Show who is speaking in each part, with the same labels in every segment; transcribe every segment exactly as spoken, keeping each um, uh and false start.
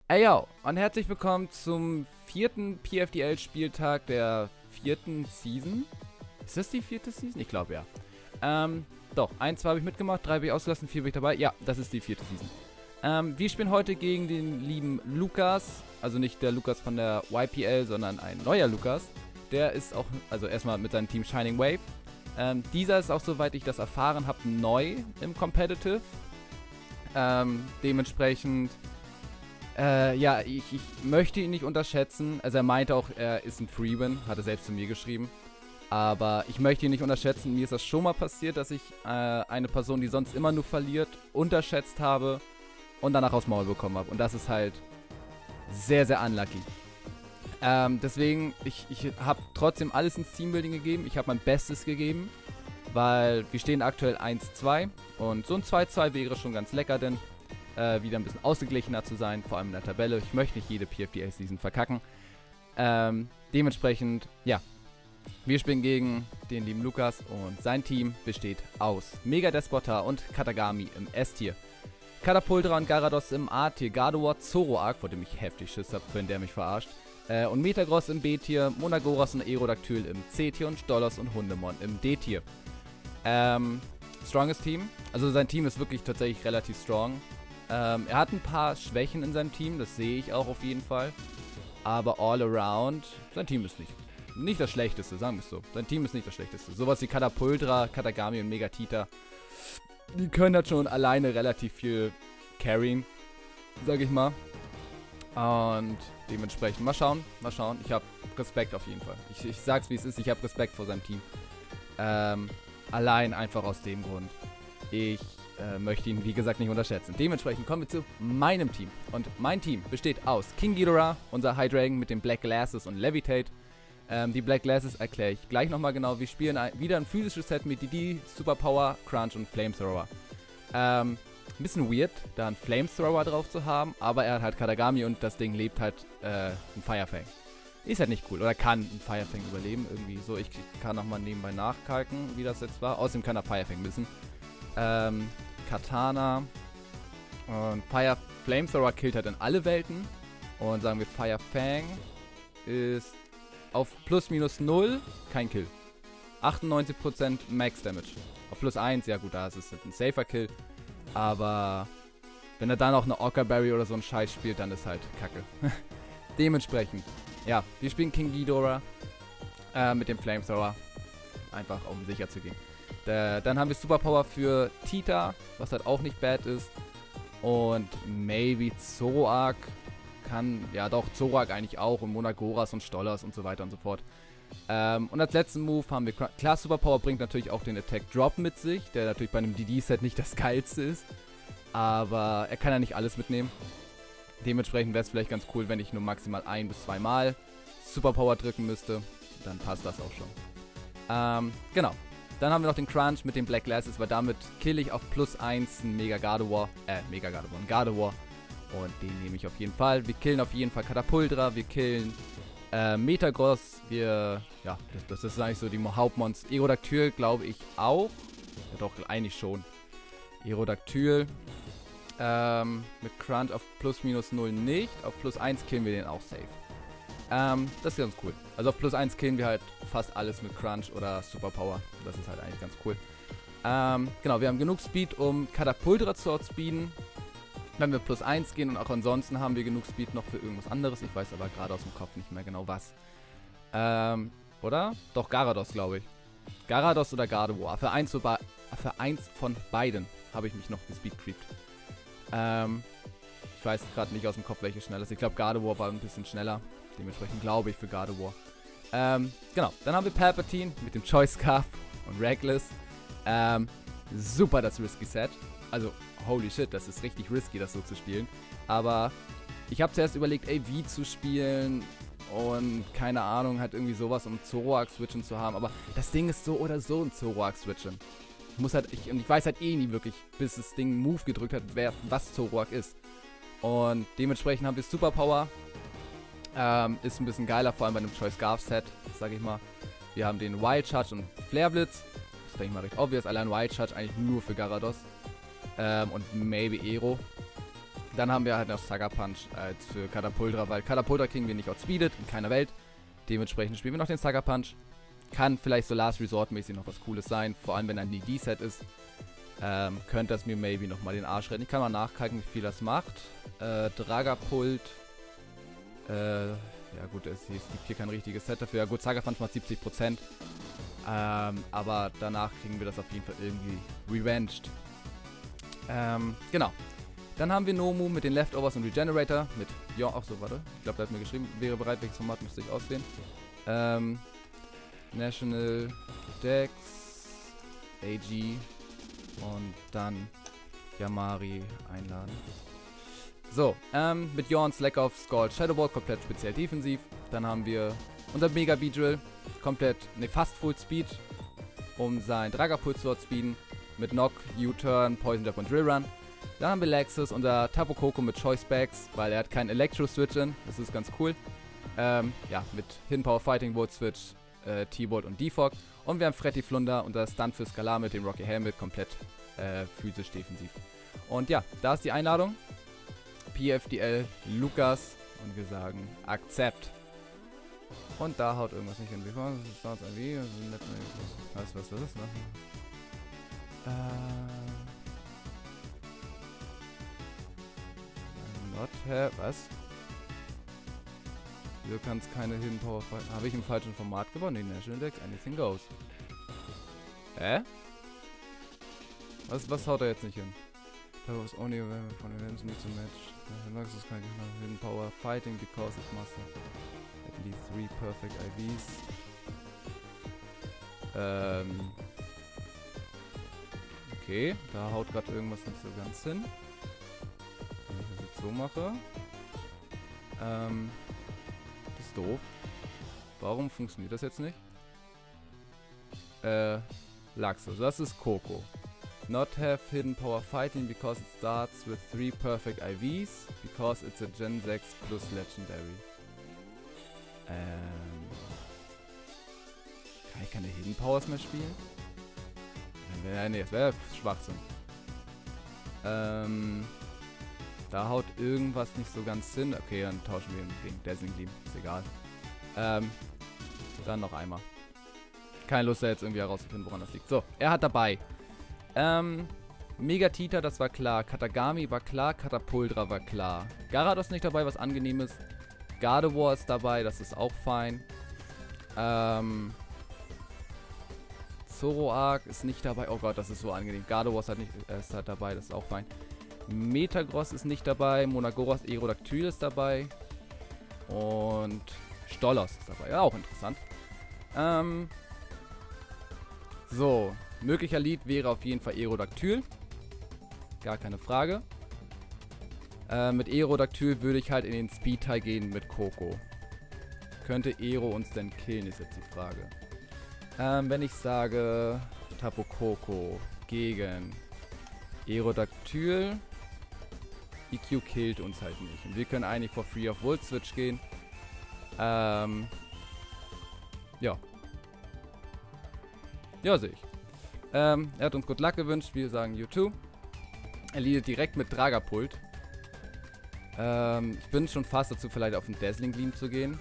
Speaker 1: Ey yo, und herzlich willkommen zum vierten P F D L-Spieltag der vierten Season. Ist das die vierte Season? Ich glaube ja. Ähm, doch, ein, zwei habe ich mitgemacht, drei habe ich ausgelassen, vier bin ich dabei. Ja, das ist die vierte Season. Ähm, wir spielen heute gegen den lieben Lukas. Also nicht der Lukas von der Y P L, sondern ein neuer Lukas. Der ist auch, also erstmal mit seinem Team Shining Wave. Ähm, dieser ist auch, soweit ich das erfahren habe, neu im Competitive. Ähm, dementsprechend... Äh, ja, ich, ich möchte ihn nicht unterschätzen. Also er meinte auch, er ist ein Freewin, hat er selbst zu mir geschrieben. Aber ich möchte ihn nicht unterschätzen. Mir ist das schon mal passiert, dass ich äh, eine Person, die sonst immer nur verliert, unterschätzt habe und danach aufs Maul bekommen habe. Und das ist halt sehr, sehr unlucky. Ähm, deswegen, ich, ich habe trotzdem alles ins Teambuilding gegeben. Ich habe mein Bestes gegeben, weil wir stehen aktuell eins zwei. Und so ein zwei zwei wäre schon ganz lecker, denn Äh, wieder ein bisschen ausgeglichener zu sein, vor allem in der Tabelle. Ich möchte nicht jede P F D A-Season verkacken. Ähm, dementsprechend, ja. Wir spielen gegen den lieben Lukas und sein Team besteht aus Mega Despotar und Katagami im S-Tier. Katapultra und Garados im A-Tier, Gardevoir, Zoroark, vor dem ich heftig Schiss habe, wenn der mich verarscht. Äh, und Metagross im B-Tier, Monagoras und Aerodactyl im C-Tier und Stolos und Hundemon im D-Tier. Ähm, strongest Team. Also sein Team ist wirklich tatsächlich relativ strong. Ähm, er hat ein paar Schwächen in seinem Team, das sehe ich auch auf jeden Fall. Aber all around, sein Team ist nicht, nicht das Schlechteste, sagen wir es so. Sein Team ist nicht das Schlechteste. Sowas wie Katapultra, Katagami und Megatita, die können halt schon alleine relativ viel carryen, sag ich mal. Und dementsprechend, mal schauen, mal schauen. Ich habe Respekt auf jeden Fall. Ich, ich sag's wie es ist, ich habe Respekt vor seinem Team. Ähm, allein einfach aus dem Grund. Ich äh, möchte ihn, wie gesagt, nicht unterschätzen. Dementsprechend kommen wir zu meinem Team. Und mein Team besteht aus King Ghidorah, unser Hydreigon mit den Black Glasses und Levitate. Ähm, die Black Glasses erkläre ich gleich nochmal genau. Wir spielen ein, wieder ein physisches Set mit D D, Superpower, Crunch und Flamethrower. Ähm, ein bisschen weird, da einen Flamethrower drauf zu haben, aber er hat halt Katagami und das Ding lebt halt äh, ein Firefang. Ist halt nicht cool, oder kann ein Firefang überleben, irgendwie so. Ich kann nochmal nebenbei nachkalken, wie das jetzt war. Außerdem kann er Firefang wissen. Ähm, Katana und Fire Flamethrower killt halt in alle Welten. Und sagen wir Fire Fang ist auf plus minus null kein Kill. achtundneunzig Prozent Max Damage. Auf plus eins, ja gut, da ist es ein safer Kill. Aber wenn er dann auch eine Ockerberry oder so einen Scheiß spielt, dann ist halt Kacke. Dementsprechend, ja, wir spielen King Ghidorah äh, mit dem Flamethrower. Einfach um sicher zu gehen. Da, dann haben wir Superpower für Tita, was halt auch nicht bad ist. Und maybe Zoroark kann, ja doch, Zoroark eigentlich auch. Und Monagoras und Stollers und so weiter und so fort. Ähm, und als letzten Move haben wir, klar, Superpower bringt natürlich auch den Attack Drop mit sich, der natürlich bei einem D D-Set nicht das geilste ist. Aber er kann ja nicht alles mitnehmen. Dementsprechend wäre es vielleicht ganz cool, wenn ich nur maximal ein- bis zweimal Superpower drücken müsste. Dann passt das auch schon. Ähm, genau. Dann haben wir noch den Crunch mit den Black Glasses, weil damit kill ich auf plus eins einen Mega Gardevoir, äh, Mega Gardevoir, einen Gardevoir. Und den nehme ich auf jeden Fall. Wir killen auf jeden Fall Katapultra, wir killen äh, Metagross, wir, ja, das, das ist eigentlich so die Hauptmonster. Aerodactyl glaube ich auch. Ja doch, eigentlich schon. Aerodactyl. Ähm, mit Crunch auf plus minus null nicht. Auf plus eins killen wir den auch safe. Ähm, das ist ganz cool. Also auf plus eins killen wir halt fast alles mit Crunch oder Superpower. Das ist halt eigentlich ganz cool. Ähm, genau, wir haben genug Speed, um Katapultra zu outspeeden. Wenn wir plus eins gehen und auch ansonsten haben wir genug Speed noch für irgendwas anderes. Ich weiß aber gerade aus dem Kopf nicht mehr genau was. Ähm, oder? Doch, Garados, glaube ich. Garados oder Gardevoir. Für eins, für, für eins von beiden habe ich mich noch gespeedcreept. Ähm, ich weiß gerade nicht aus dem Kopf, welche schneller ist. Ich glaube, Gardevoir war ein bisschen schneller. Dementsprechend glaube ich für Gardevoir. Ähm, genau. Dann haben wir Palpatine mit dem Choice Scarf und Reckless. Ähm, super das Risky Set. Also, holy shit, das ist richtig risky, das so zu spielen. Aber ich habe zuerst überlegt, ey, wie zu spielen. Und keine Ahnung, halt irgendwie sowas, um Zoroark-Switchen zu haben. Aber das Ding ist so oder so ein Zoroark-Switchen. Ich muss halt, ich, und ich weiß halt eh nie wirklich, bis das Ding Move gedrückt hat, wer, was Zoroark ist. Und dementsprechend haben wir Superpower. Ähm, ist ein bisschen geiler, vor allem bei einem Choice Scarf Set, sag ich mal. Wir haben den Wild Charge und Flare Blitz. Das ist, denke ich mal, recht obvious. Allein Wild Charge eigentlich nur für Garados. Ähm, und maybe Aero. Dann haben wir halt noch Sucker Punch als für Katapultra, weil Katapultra kriegen wir nicht outspeedet, in keiner Welt. Dementsprechend spielen wir noch den Sucker Punch. Kann vielleicht so Last Resort mäßig noch was Cooles sein, vor allem wenn ein D D-Set ist. Ähm, könnte das mir maybe nochmal den Arsch retten. Ich kann mal nachgucken, wie viel das macht. Äh, Dragapult. Äh, ja gut, es, es gibt hier kein richtiges Set dafür. Ja gut, Sucker Punch macht siebzig Prozent. Ähm, aber danach kriegen wir das auf jeden Fall irgendwie revenged. Ähm, genau. Dann haben wir Nomu mit den Leftovers und Regenerator. Mit, ja, auch so, warte. Ich glaube, der hat mir geschrieben, wäre bereit, welches Format müsste ich auswählen. Ähm, National Dex, A G und dann Yamari einladen. So, ähm, mit Jorn, Slack auf, Scald, Shadowball, komplett speziell defensiv. Dann haben wir unser Mega Beedrill, komplett, ne, fast Full Speed, um sein Dragapult zu outspeeden. Mit Knock, U-Turn, Poison Jab und Drill Run. Dann haben wir Lexus, unser Tapu Koko mit Choice Bags, weil er hat keinen Electro-Switch in. Das ist ganz cool. Ähm, ja, mit Hidden Power Fighting Volt Switch, äh, T-Bolt und Defog. Und wir haben Freddy Flunder, unser Stunt für Skalar mit dem Rocky Helmet, komplett äh, physisch defensiv. Und ja, da ist die Einladung. P F D L Lukas. Und wir sagen Accept. Und da haut irgendwas nicht hin. Was ist was, was ist das? Ne? Äh... Not have, was? Du kannst keine Hidden Power fighten. Habe ich im falschen Format gewonnen? Nee, National Dex, anything goes. Hä? Was, was haut er jetzt nicht hin? That was only available for events need to match. Lux is kind of Hidden Power fighting because it must have at least three perfect I Vs. Ähm. Okay, da haut gerade irgendwas nicht so ganz hin. So mache. Ähm, das ist doof. Warum funktioniert das jetzt nicht? Äh, Laxus. Das ist Koko. Not have hidden power fighting because it starts with three perfect I Vs. Because it's a Gen sechs plus Legendary. Ähm. Kann ich keine Hidden Powers mehr spielen? Äh, nee, das wäre Schwachsinn. Ähm. Da haut irgendwas nicht so ganz Sinn. Okay, dann tauschen wir ihn gegen Dazzling Gleam. Ist egal. Ähm, dann noch einmal. Keine Lust, da jetzt irgendwie herauszufinden, woran das liegt. So, er hat dabei. Ähm, Megatita, das war klar. Katagami war klar. Katapultra war klar. Garados nicht dabei, was angenehm ist. Gardevoir ist dabei, das ist auch fein. Ähm, Zoroark ist nicht dabei. Oh Gott, das ist so angenehm. Gardevoir ist halt, nicht, äh, ist halt dabei, das ist auch fein. Metagross ist nicht dabei, Monagoras Aerodactyl ist dabei und Stollos ist dabei, ja, auch interessant. Ähm, so, möglicher Lead wäre auf jeden Fall Aerodactyl, gar keine Frage. Äh, mit Aerodactyl würde ich halt in den Speed-Teil gehen mit Koko. Könnte Aero uns denn killen, ist jetzt die Frage. Ähm, wenn ich sage Tapu Koko gegen Aerodactyl, E Q killt uns halt nicht. Und wir können eigentlich for free auf Volt Switch gehen. Ähm. Ja. Ja, sehe ich. Ähm, er hat uns Good Luck gewünscht. Wir sagen You too. Er leadet direkt mit Dragapult. Ähm, ich bin schon fast dazu, vielleicht auf den Dazzling Gleam zu gehen.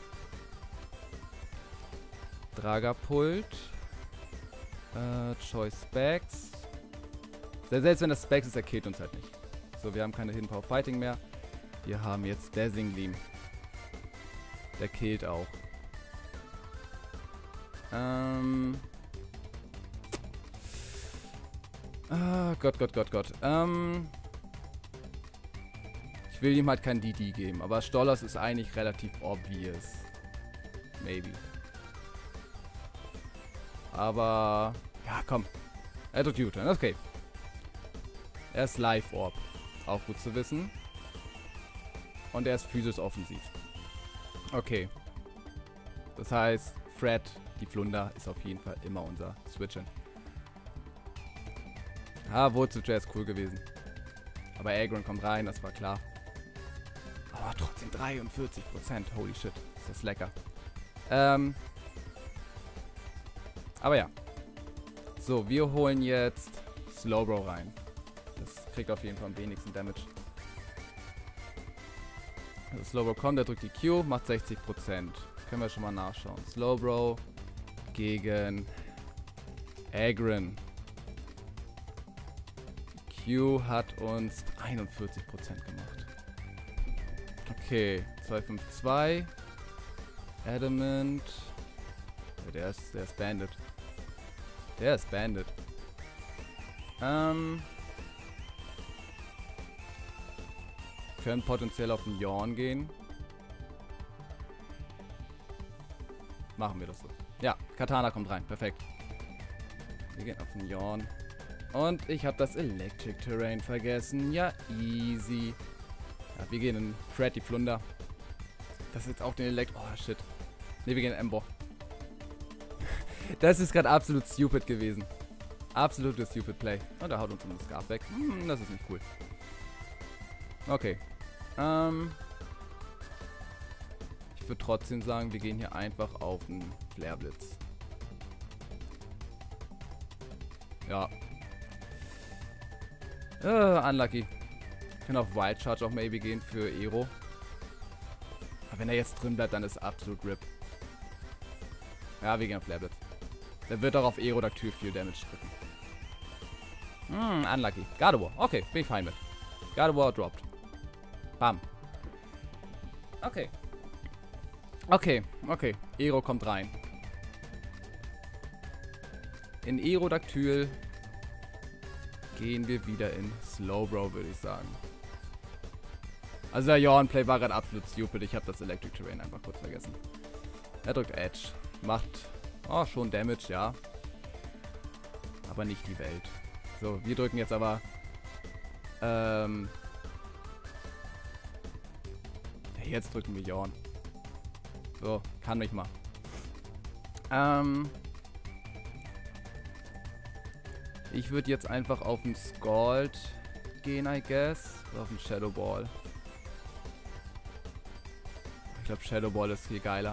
Speaker 1: Dragapult. Äh, Choice Specs. Selbst wenn das Specs ist, er killt uns halt nicht. So, wir haben keine Hidden Power Fighting mehr. Wir haben jetzt Dazzling Gleam. Der killt auch. Ähm. Ah, Gott, Gott, Gott, Gott. Ähm. Ich will ihm halt kein D D geben, aber Stollos ist eigentlich relativ obvious. Maybe. Aber. Ja, komm. Er tut U-Turn, okay. Er ist Life Orb. Auch gut zu wissen. Und er ist physisch offensiv. Okay. Das heißt, Fred, die Flunder, ist auf jeden Fall immer unser Switch-In. Ah, Wurzeljahr ist cool gewesen. Aber Agron kommt rein, das war klar. Aber trotzdem dreiundvierzig Prozent. Holy shit, ist das lecker. Ähm. Aber ja. So, wir holen jetzt Slowbro rein. Das kriegt auf jeden Fall am wenigsten Damage. Also Slowbro kommt, der drückt die Q, macht sechzig Prozent. Können wir schon mal nachschauen. Slowbro gegen Aggron. Q hat uns einundvierzig Prozent gemacht. Okay, zwei fünf zwei. Adamant. Ja, der ist, der ist Bandit. Der ist Bandit. Ähm. Können potenziell auf den Yawn gehen. Machen wir das so. Ja, Katana kommt rein. Perfekt. Wir gehen auf den Yawn. Und ich habe das Electric Terrain vergessen. Ja, easy. Ja, wir gehen in Freddy Flunder. Das ist jetzt auch den Elekt... Oh, shit. Ne, wir gehen in Ember. Das ist gerade absolut stupid gewesen. Absolutes stupid Play. Und er haut uns um das Scarf weg. Hm, das ist nicht cool. Okay. Ähm... Ich würde trotzdem sagen, wir gehen hier einfach auf den Flare Blitz. Ja. Äh, unlucky. Wir können auf Wild Charge auch maybe gehen für Aero. Aber wenn er jetzt drin bleibt, dann ist absolut R I P. Ja, wir gehen auf Flare Blitz. Der wird auch auf Aerodactyl viel Damage drücken. Hm, unlucky. Gardevoir. Okay, bin ich fein mit. Gardevoir droppt. Bam. Okay. Okay, okay. Aero kommt rein. In Aerodactyl gehen wir wieder in Slowbro, würde ich sagen. Also der Yawn-Play war gerade absolut stupid. Ich habe das Electric Terrain einfach kurz vergessen. Er drückt Edge. Macht oh, schon Damage, ja. Aber nicht die Welt. So, wir drücken jetzt aber... Ähm... Ja, jetzt drücken wir Yawn. So, kann mich mal. Ähm... Ich würde jetzt einfach auf den Scald gehen, I guess. Oder auf den Shadow Ball. Ich glaube, Shadow Ball ist viel geiler.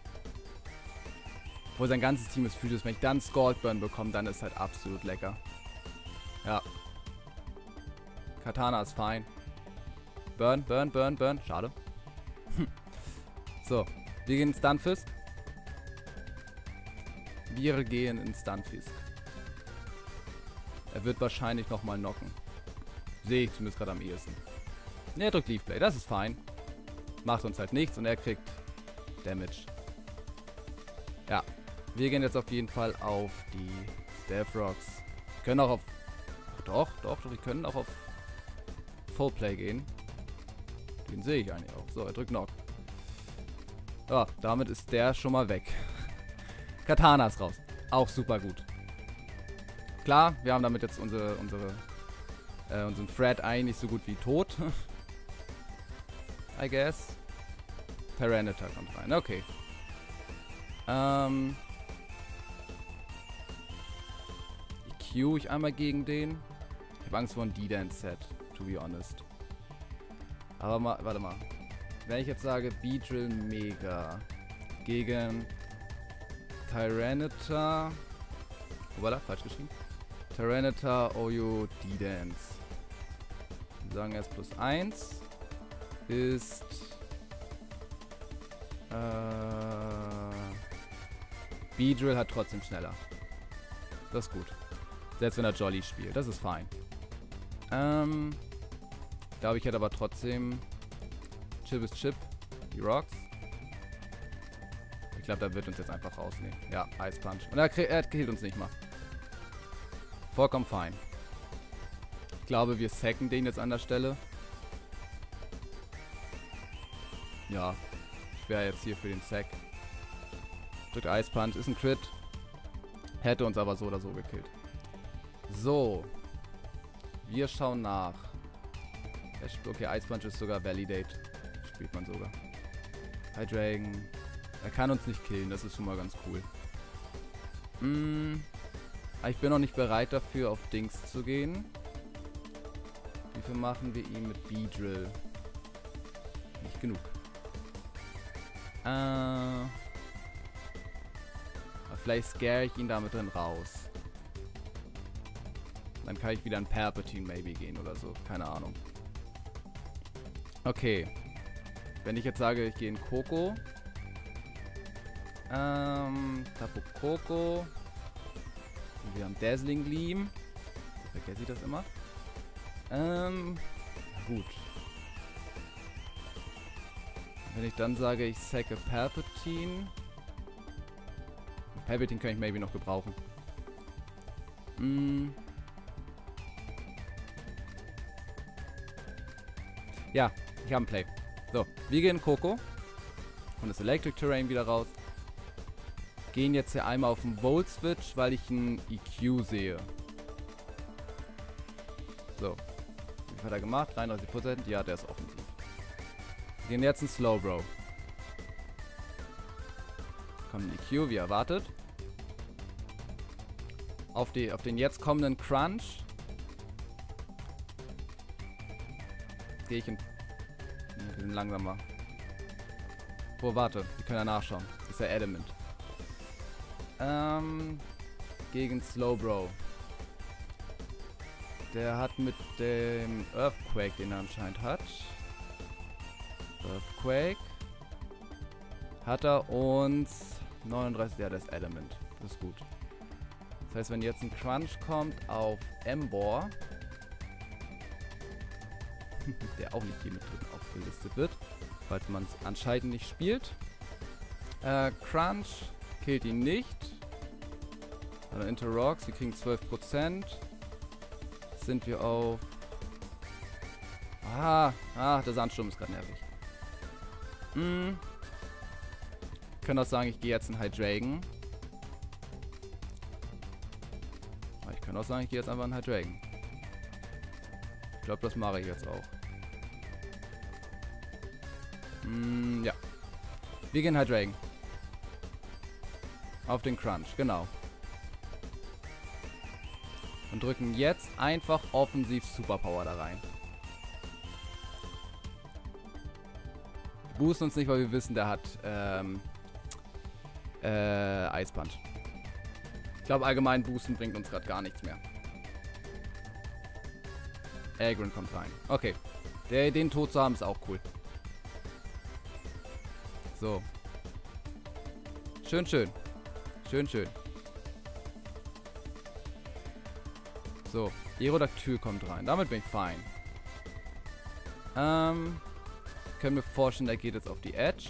Speaker 1: Obwohl sein ganzes Team ist physisch. Wenn ich dann Scald Burn bekomme, dann ist halt absolut lecker. Ja. Katana ist fein. Burn, Burn, Burn, Burn. Schade. So, wir gehen in Stunfisk. Wir gehen in Stunfisk. Er wird wahrscheinlich nochmal knocken. Sehe ich zumindest gerade am ehesten. Ne, er drückt Leaf Play. Das ist fein. Macht uns halt nichts und er kriegt Damage. Ja. Wir gehen jetzt auf jeden Fall auf die Stealth Rocks. Wir können auch auf... Doch, doch, doch. Wir können auch auf Full Play gehen. Den sehe ich eigentlich auch. So, er drückt Knock. Ja, damit ist der schon mal weg. Katana ist raus. Auch super gut. Klar, wir haben damit jetzt unsere, unsere, äh, unseren Fred eigentlich so gut wie tot. I guess. Tyranitar kommt rein. Okay. Ähm. Ich Q ich einmal gegen den. Ich habe Angst vor einem D-Dance-Set, to be honest. Aber mal, warte mal. Wenn ich jetzt sage Beedrill Mega gegen Tyranitar. Wo war das? Falsch geschrieben. Tyranitar Oyo D-Dance. Wir sagen erst plus eins ist äh, Beedrill hat trotzdem schneller. Das ist gut. Selbst wenn er Jolly spielt. Das ist fein. Ähm, ich glaube, ich hätte aber trotzdem Chip ist Chip. Die Rocks. Ich glaube, da wird uns jetzt einfach rausnehmen. Ja, Ice Punch. Und er, er killt uns nicht mal. Vollkommen fein. Ich glaube, wir sacken den jetzt an der Stelle. Ja. Ich wäre jetzt hier für den Sack. Drückt Ice Punch. Ist ein Crit. Hätte uns aber so oder so gekillt. So. Wir schauen nach. Okay, Ice Punch ist sogar Validate. Spielt man sogar. Hydreigon. Er kann uns nicht killen. Das ist schon mal ganz cool. Mm. Ich bin noch nicht bereit dafür, auf Dings zu gehen. Wie viel machen wir ihm mit Beedrill? Nicht genug. Äh, aber vielleicht scare ich ihn damit drin raus. Dann kann ich wieder in Palpatine maybe gehen oder so. Keine Ahnung. Okay. Wenn ich jetzt sage, ich gehe in Coco. Ähm, Tapu Koko. Und wir haben Dazzling Gleam. So vergesse ich das immer. Ähm, gut. Wenn ich dann sage, ich sacke Palpatine. Palpatine kann ich maybe noch gebrauchen. Mm. Ja, ich habe einen Play. So, wir gehen in Coco. Und das Electric Terrain wieder raus. Gehen jetzt hier einmal auf den Volt Switch, weil ich einen E Q sehe. So. Wie hat er gemacht? dreiunddreißig Prozent. Ja, der ist offensiv. Wir gehen jetzt in Slowbro. Kommt ein E Q, wie erwartet. Auf, die, auf den jetzt kommenden Crunch gehe ich in... Ne, die sind langsamer. Oh, warte. Die können ja nachschauen. Das ist ja Adamant. Ähm... Gegen Slowbro. Der hat mit dem Earthquake, den er anscheinend hat. Earthquake. Hat er uns... neununddreißig, ja, das ist Adamant. Das ist gut. Das heißt, wenn jetzt ein Crunch kommt auf Embor, der auch nicht hier mit drin aufgelistet wird, falls man es anscheinend nicht spielt. Äh, Crunch killt ihn nicht. Also Interrocks, wir kriegen zwölf Prozent. Sind wir auf... Ah, ah, der Sandsturm ist gerade nervig. Hm. Ich kann auch sagen, ich gehe jetzt in Hydreigon. Ich kann auch sagen, ich gehe jetzt einfach in Hydreigon. Ich glaube, das mache ich jetzt auch. Mm, ja. Wir gehen Hydreigon. Auf den Crunch, genau. Und drücken jetzt einfach offensiv Superpower da rein. Wir boosten uns nicht, weil wir wissen, der hat ähm, äh, Ice Punch. Ich glaube, allgemein boosten bringt uns gerade gar nichts mehr. Aggron kommt rein. Okay. Der, den tot zu haben, ist auch cool. So. Schön, schön. Schön, schön. So. Aerodactyl kommt rein. Damit bin ich fein. Ähm. Können wir vorstellen, der geht jetzt auf die Edge.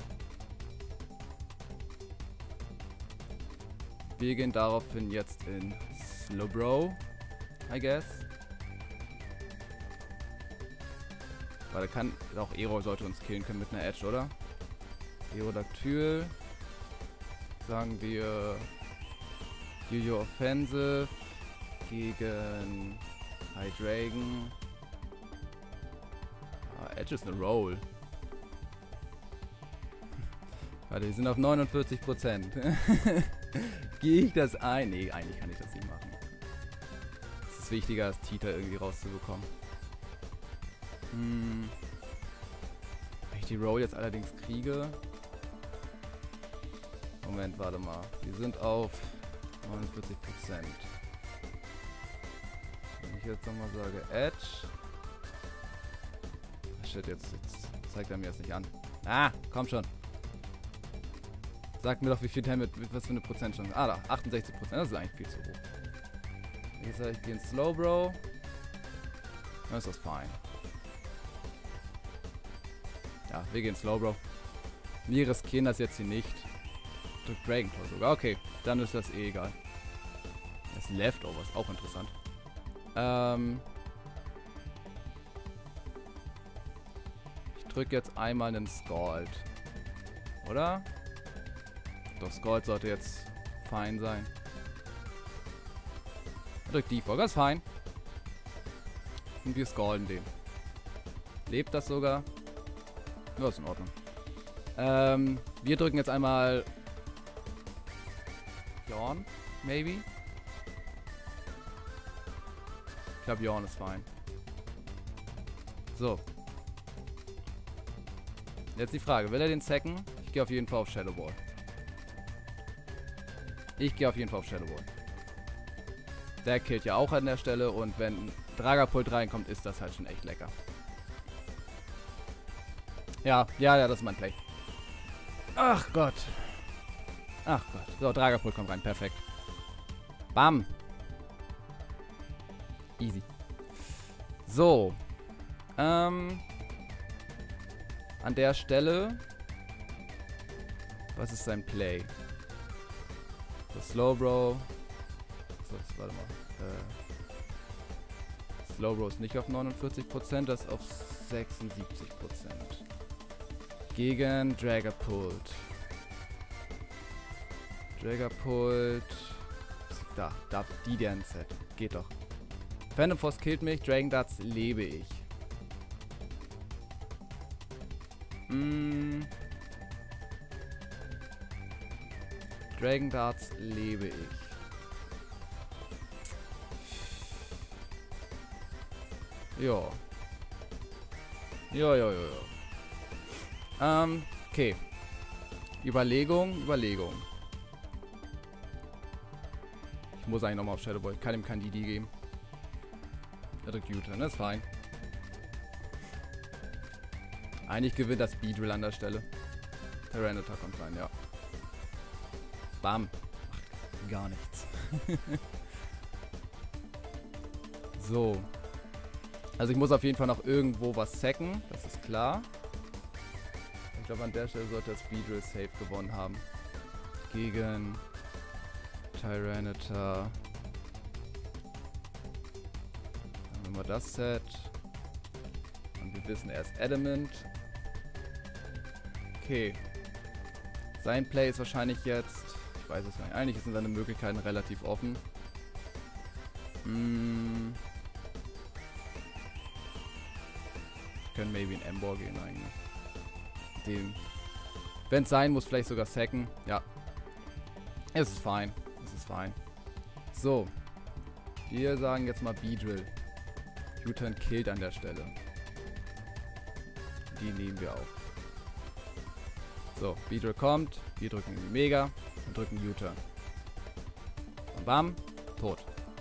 Speaker 1: Wir gehen daraufhin jetzt in Slowbro, I guess. Weil er kann, auch Aero sollte uns killen können mit einer Edge, oder? Aerodactyl. Sagen wir Yu-Gi-Oh! Offensive gegen Hydreigon. Ah, Edge ist eine Roll. Warte, wir sind auf neunundvierzig Prozent. Gehe ich das ein? Nee, eigentlich kann ich das nicht machen. Es ist wichtiger, als Tita irgendwie rauszubekommen. Hm. Wenn ich die Roll jetzt allerdings kriege... Moment, warte mal. Wir sind auf neunundvierzig Prozent. Wenn ich jetzt nochmal sage Edge... Shit, jetzt, jetzt zeigt er mir das nicht an. Ah, komm schon. Sag mir doch, wie viel Damage, was für eine Prozentchance. Ah, da, achtundsechzig Prozent. Das ist eigentlich viel zu hoch. Jetzt sage ich, gehe in Slowbro. Dann ist das fein. Ja, wir gehen Slowbro. Wir riskieren das jetzt hier nicht. Drückt Dragon Claw sogar. Okay, dann ist das eh egal. Das ist Leftovers, auch interessant. Ähm. Ich drücke jetzt einmal einen Scald. Oder? Doch, Scald sollte jetzt fein sein. Drückt Defog, das ist fein. Und wir scalden den. Lebt das sogar? Ja, ist in Ordnung. Ähm, wir drücken jetzt einmal Yawn, maybe? Ich glaube, Yawn ist fein. So. Jetzt die Frage, will er den sacken? Ich gehe auf jeden Fall auf Shadow Ball. Ich gehe auf jeden Fall auf Shadow Ball. Der killt ja auch an der Stelle und wenn Dragapult reinkommt, ist das halt schon echt lecker. Ja, ja, ja, das ist mein Play. Ach Gott. Ach Gott. So, Dragapult kommt rein. Perfekt. Bam. Easy. So. Ähm. An der Stelle. Was ist sein Play? So, Slowbro. So, das, warte mal. Äh. Slowbro ist nicht auf neunundvierzig Prozent, das ist auf sechsundsiebzig Prozent. Gegen Dragapult. Dragapult. Da, da, die deren Set. Geht doch. Phantom Force killt mich, Dragon Darts lebe ich. Mm. Dragon Darts lebe ich. Ja. Ja, ja, ja, ja. Ähm, okay. Überlegung, Überlegung. Ich muss eigentlich nochmal auf Shadow Boy. Ich kann ihm kein D D geben. Er drückt U-Turn, das ist fein. Eigentlich gewinnt das Beedrill an der Stelle. Tyranitar kommt rein, ja. Bam. Macht gar nichts. So. Also ich muss auf jeden Fall noch irgendwo was sacken. Das ist klar. Ich glaube, an der Stelle sollte das Beedrill safe gewonnen haben. Gegen Tyranitar. Dann haben wir das Set. Und wir wissen, er ist Adamant. Okay. Sein Play ist wahrscheinlich jetzt... Ich weiß es nicht. Eigentlich sind seine Möglichkeiten relativ offen. Hm. Ich könnte maybe in Ember gehen eigentlich. Dem. Wenn es sein muss, vielleicht sogar sacken. Ja. Es ist fein. Es ist fein. So. Wir sagen jetzt mal Beedrill. U-Turn killt an der Stelle. Die nehmen wir auch. So, Beedrill kommt. Wir drücken die Mega und drücken U-Turn. Und bam. Tot.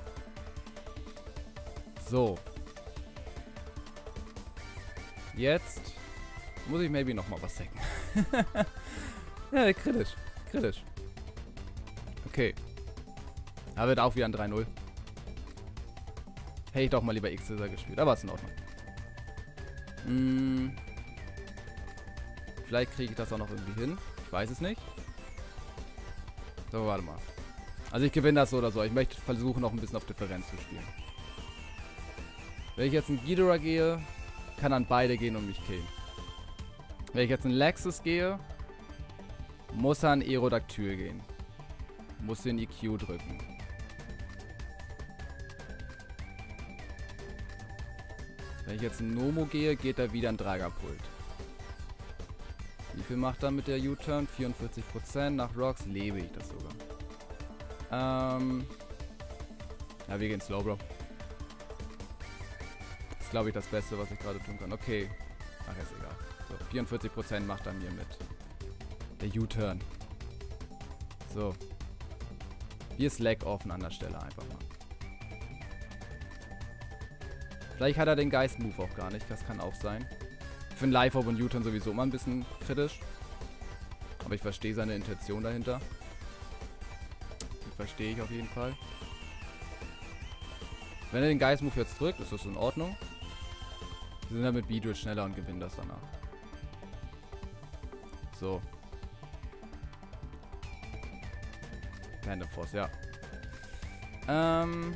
Speaker 1: So. Jetzt muss ich maybe nochmal was sacken. Ja, kritisch. Kritisch. Okay. Da wird auch wieder ein drei null. Hätte ich doch mal lieber X-Scissor gespielt, aber ist in Ordnung. Hm. Vielleicht kriege ich das auch noch irgendwie hin. Ich weiß es nicht. So, warte mal. Also ich gewinne das so oder so. Ich möchte versuchen, noch ein bisschen auf Differenz zu spielen. Wenn ich jetzt in Ghidorah gehe, kann dann beide gehen und mich killen. Wenn ich jetzt in Lexus gehe, muss er in Aerodactyl gehen. Muss den E Q drücken. Wenn ich jetzt in Nomo gehe, geht er wieder in Dragapult. Wie viel macht er mit der U-Turn? vierundvierzig Prozent. Nach Rocks lebe ich das sogar. Ähm. Ja, wir gehen Slowbro. Das ist, glaube ich, das Beste, was ich gerade tun kann. Okay. Ach, ist egal. So, vierundvierzig Prozent macht er mir mit. Der U-Turn. So. Wir Slack offen an der Stelle einfach mal. Vielleicht hat er den Geist-Move auch gar nicht. Das kann auch sein. Ich finde Live-Hop und U-Turn sowieso immer ein bisschen kritisch. Aber ich verstehe seine Intention dahinter. Die verstehe ich auf jeden Fall. Wenn er den Geist-Move jetzt drückt, ist das in Ordnung. Wir sind dann mit Beedrill schneller und gewinnen das danach. So. Phantom Force, ja. Ähm.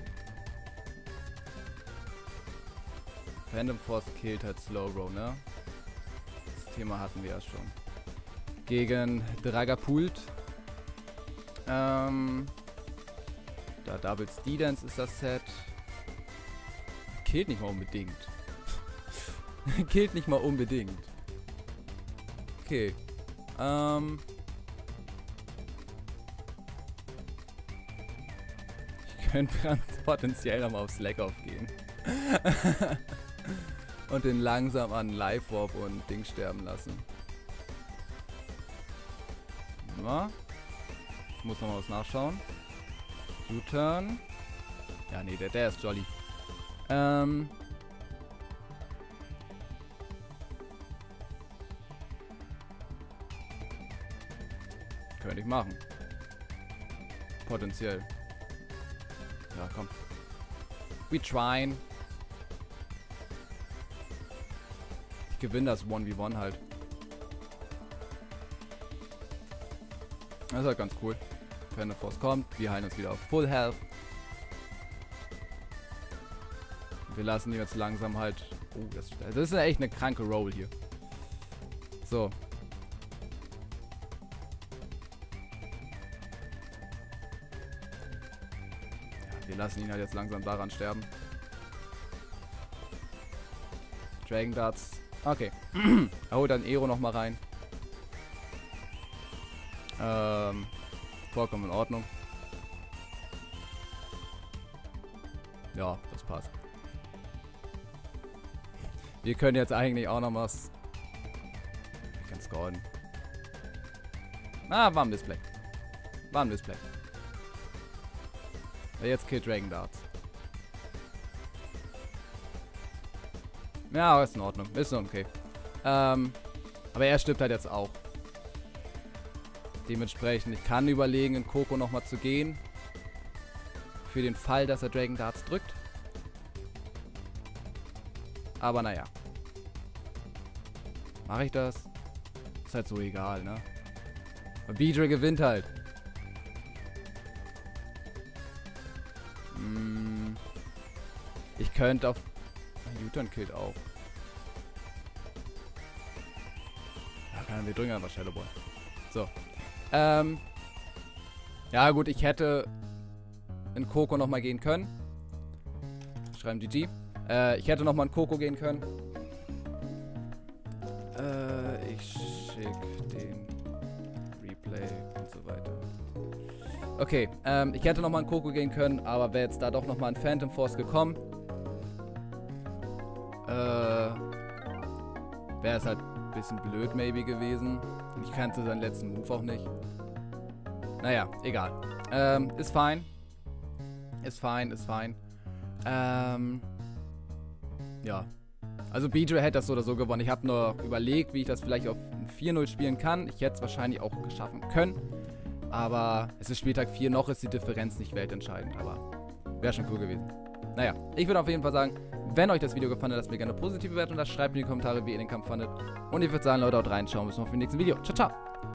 Speaker 1: Phantom Force killt halt Slowbro, ne? Das Thema hatten wir ja schon. Gegen Dragapult. Ähm. Da Double Steedance ist das Set. Killt nicht mal unbedingt. Killt nicht mal unbedingt. Okay. Ähm. Ich könnte potenziell nochmal auf Slack aufgehen. Und den langsam an Live Warp und Ding sterben lassen. Na? Ich muss nochmal was nachschauen. U-Turn. Ja, nee, der, der ist Jolly. Ähm. Könnte ich machen. Potenziell. Ja, komm. We tryin'. Ich gewinne das one v one halt. Das ist halt ganz cool. Wenn der Force kommt, wir heilen uns wieder auf Full Health. Wir lassen die jetzt langsam halt... Oh, das, das ist echt eine kranke Roll hier. So. Ja, wir lassen ihn halt jetzt langsam daran sterben. Dragon Darts. Okay. Er holt dann Aero nochmal rein. Ähm, vollkommen in Ordnung. Ja, das passt. Wir können jetzt eigentlich auch noch was... Wir können scoren. Ah, war ein Missplay. War ein Missplay. Ja, jetzt killt Dragon Darts. Ja, ist in Ordnung. Ist okay. Ähm, aber er stirbt halt jetzt auch. Dementsprechend, ich kann überlegen, in Coco nochmal zu gehen. Für den Fall, dass er Dragon Darts drückt. Aber naja. Mache ich das? Ist halt so egal, ne? Und Beedrill gewinnt halt. Hm. Ich könnte auf... U-Turn killt auch. Ja, kann wir drücken einfach Shadow Ball. So. Ähm. Ja gut, ich hätte in Coco nochmal gehen können. Schreiben G G. Äh, ich hätte nochmal in Coco gehen können. Äh, ich schick den Replay und so weiter. Okay, ähm, ich hätte nochmal in Coco gehen können, aber wäre jetzt da doch nochmal ein Phantom Force gekommen, äh, wäre es halt ein bisschen blöd maybe gewesen. Ich kannte seinen letzten Move auch nicht. Naja, egal. Ähm, ist fein. Ist fein, ist fein. Ähm, ja. Also Beedrill hätte das so oder so gewonnen. Ich habe nur überlegt, wie ich das vielleicht auf vier null spielen kann. Ich hätte es wahrscheinlich auch geschaffen können. Aber es ist Spieltag vier, noch ist die Differenz nicht weltentscheidend. Aber wäre schon cool gewesen. Naja, ich würde auf jeden Fall sagen, wenn euch das Video gefallen hat, lasst mir gerne eine positive Bewertung da. Schreibt in die Kommentare, wie ihr den Kampf fandet. Und ich würde sagen, Leute, haut rein. Schauen wir uns mal für den nächsten Video. Ciao, ciao.